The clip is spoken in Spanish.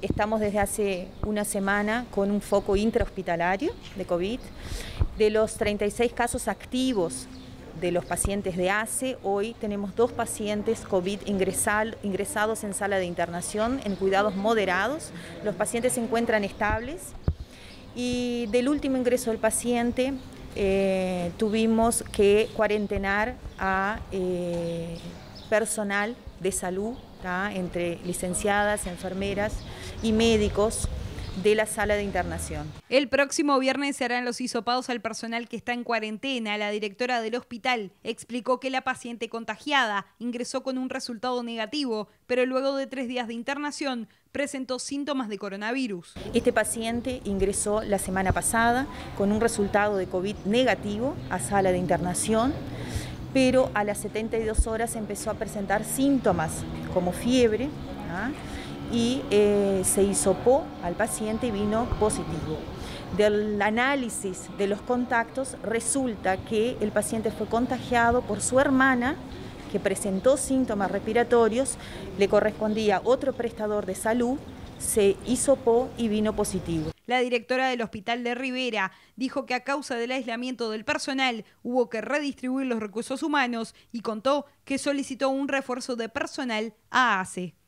Estamos desde hace una semana con un foco intrahospitalario de COVID. De los 36 casos activos de los pacientes de ACE, hoy tenemos 2 pacientes COVID ingresados en sala de internación en cuidados moderados. Los pacientes se encuentran estables y del último ingreso del paciente tuvimos que cuarentenar a personal de salud, entre licenciadas, enfermeras y médicos de la sala de internación. El próximo viernes se harán los hisopados al personal que está en cuarentena. La directora del hospital explicó que la paciente contagiada ingresó con un resultado negativo, pero luego de 3 días de internación presentó síntomas de coronavirus. Este paciente ingresó la semana pasada con un resultado de COVID negativo a sala de internación, pero a las 72 horas empezó a presentar síntomas como fiebre, y se hisopó al paciente y vino positivo. Del análisis de los contactos resulta que el paciente fue contagiado por su hermana, que presentó síntomas respiratorios, le correspondía otro prestador de salud, se hisopó y vino positivo. La directora del Hospital de Rivera dijo que a causa del aislamiento del personal hubo que redistribuir los recursos humanos y contó que solicitó un refuerzo de personal a ACE.